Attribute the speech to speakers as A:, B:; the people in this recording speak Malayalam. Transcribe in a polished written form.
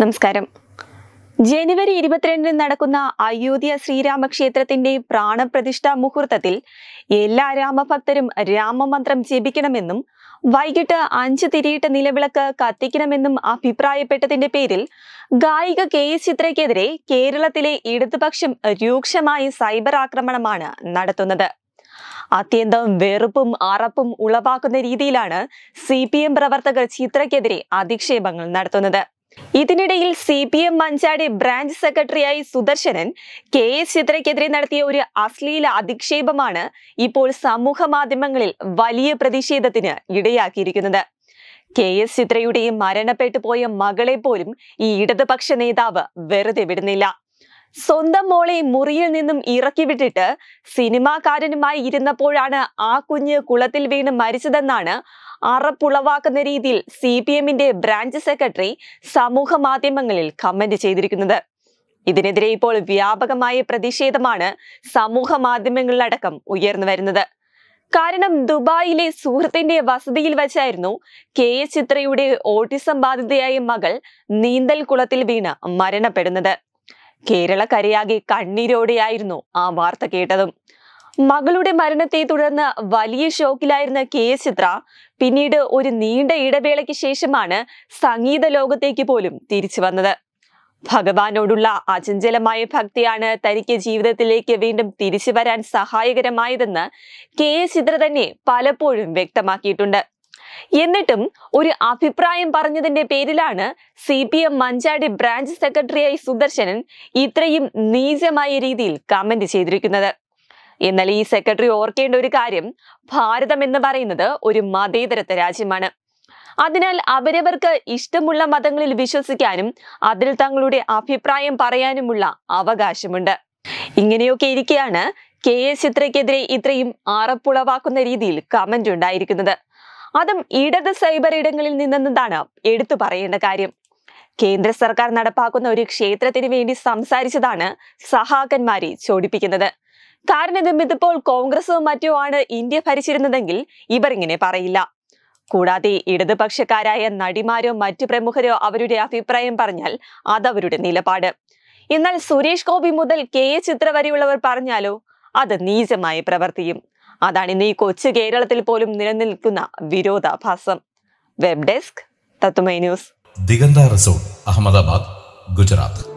A: നമസ്കാരം. ജനുവരി 22 നടക്കുന്ന അയോധ്യ ശ്രീരാമക്ഷേത്രത്തിന്റെ പ്രാണപ്രതിഷ്ഠാ മുഹൂർത്തത്തിൽ എല്ലാ രാമഭക്തരും രാമമന്ത്രം ജപിക്കണമെന്നും വൈകിട്ട് 5 തിരിയിട്ട നിലവിളക്ക് കത്തിക്കണമെന്നും അഭിപ്രായപ്പെട്ടതിന്റെ പേരിൽ ഗായിക കെ.എസ്. ചിത്രയ്ക്കെതിരെ കേരളത്തിലെ ഇടതുപക്ഷം രൂക്ഷമായ സൈബർ ആക്രമണമാണ് നടത്തുന്നത്. അത്യന്തം വെറുപ്പും അറപ്പും ഉളവാക്കുന്ന രീതിയിലാണ് CPM പ്രവർത്തകർ ചിത്രയ്ക്കെതിരെ അധിക്ഷേപങ്ങൾ നടത്തുന്നത്. ഇതിനിടയിൽ CPM മഞ്ചാടി ബ്രാഞ്ച് സെക്രട്ടറിയായി സുദർശനൻ കെ.എസ്. ചിത്രയ്ക്കെതിരെ നടത്തിയ ഒരു അശ്ലീല അധിക്ഷേപമാണ് ഇപ്പോൾ സമൂഹ മാധ്യമങ്ങളിൽ വലിയ പ്രതിഷേധത്തിന് ഇടയാക്കിയിരിക്കുന്നത്. കെ.എസ്. ചിത്രയുടെ മരണപ്പെട്ടു പോയ മകളെ പോലും ഈ ഇടതുപക്ഷ നേതാവ് വെറുതെ വിടുന്നില്ല. സ്വന്തം മോളെ മുറിയിൽ നിന്നും ഇറക്കി വിട്ടിട്ട് സിനിമാക്കാരനുമായി ഇരുന്നപ്പോഴാണ് ആ കുഞ്ഞ് കുളത്തിൽ വീണ് മരിച്ചതെന്നാണ് അറപ്പുളവാക്കുന്ന രീതിയിൽ CPMന്റെ ബ്രാഞ്ച് സെക്രട്ടറി സമൂഹ മാധ്യമങ്ങളിൽ കമന്റ് ചെയ്തിരിക്കുന്നത്. ഇതിനെതിരെ ഇപ്പോൾ വ്യാപകമായ പ്രതിഷേധമാണ് സമൂഹ മാധ്യമങ്ങളിലടക്കം ഉയർന്നു വരുന്നത്. കാരണം ദുബായിലെ സുഹൃത്തിന്റെ വസതിയിൽ വെച്ചായിരുന്നു കെ.എസ്. ചിത്രയുടെ ഓട്ടിസം ബാധിതയായ മകൾ നീന്തൽ കുളത്തിൽ വീണ് മരണപ്പെടുന്നത്. കേരളക്കരയാകെ കണ്ണീരോടെയായിരുന്നു ആ വാർത്ത കേട്ടതും. മകളുടെ മരണത്തെ തുടർന്ന് വലിയ ഷോക്കിലായിരുന്ന കെ.എസ്. ചിത്ര പിന്നീട് ഒരു നീണ്ട ഇടവേളയ്ക്ക് ശേഷമാണ് സംഗീത ലോകത്തേക്ക് പോലും തിരിച്ചു വന്നത്. ഭഗവാനോടുള്ള അചഞ്ചലമായ ഭക്തിയാണ് തനിക്ക് ജീവിതത്തിലേക്ക് വീണ്ടും തിരിച്ചു വരാൻ സഹായകരമായതെന്ന് കെ.എസ്. ചിത്ര തന്നെ പലപ്പോഴും വ്യക്തമാക്കിയിട്ടുണ്ട്. എന്നിട്ടും ഒരു അഭിപ്രായം പറഞ്ഞതിന്റെ പേരിലാണ് CPM മഞ്ചാടി ബ്രാഞ്ച് സെക്രട്ടറിയായി സുദർശനൻ ഇത്രയും നീചമായ രീതിയിൽ കമന്റ് ചെയ്തിരിക്കുന്നത്. എന്നാൽ ഈ സെക്രട്ടറി ഓർക്കേണ്ട ഒരു കാര്യം, ഭാരതം എന്ന് പറയുന്നത് ഒരു മതേതരത്വ രാജ്യമാണ്. അതിനാൽ അവരവർക്ക് ഇഷ്ടമുള്ള മതങ്ങളിൽ വിശ്വസിക്കാനും അതിൽ തങ്ങളുടെ അഭിപ്രായം പറയാനുമുള്ള അവകാശമുണ്ട്. ഇങ്ങനെയൊക്കെ ഇരിക്കെയാണ് കെ.എസ്. ചിത്രയ്ക്കെതിരെ ഇത്രയും അറപ്പുളവാക്കുന്ന രീതിയിൽ കമന്റ് ഉണ്ടായിരിക്കുന്നത്. അതും ഇടത് സൈബർ ഇടങ്ങളിൽ നിന്നെന്നതാണ് എടുത്തു പറയേണ്ട കാര്യം. കേന്ദ്ര സർക്കാർ നടപ്പാക്കുന്ന ഒരു ക്ഷേത്രത്തിന് വേണ്ടി സംസാരിച്ചതാണ് സഹാക്കന്മാരെ ചോടിപ്പിക്കുന്നത്. കാരണം ഇതിപ്പോൾ കോൺഗ്രസോ മറ്റോ ആണ് ഇന്ത്യ ഭരിച്ചിരുന്നതെങ്കിൽ ഇവർ ഇങ്ങനെ പറയില്ല. കൂടാതെ ഇടതുപക്ഷക്കാരായ നടിമാരോ മറ്റു പ്രമുഖരോ അവരുടെ അഭിപ്രായം പറഞ്ഞാൽ അതവരുടെ നിലപാട്. എന്നാൽ സുരേഷ് ഗോപി മുതൽ കെ.എസ്. ചിത്ര വരെയുള്ളവർ പറഞ്ഞാലോ അത് നീചമായ പ്രവൃത്തിയും. അതാണ് ഇന്ന് ഈ കൊച്ചു കേരളത്തിൽ പോലും നിലനിൽക്കുന്ന വിരോധാഭാസം. വെബ് ഡെസ്ക് തത്തുമൈ ന്യൂസ്.
B: ദിഗന്ത റിസോർട്ട്, അഹമ്മദാബാദ്, ഗുജറാത്ത്.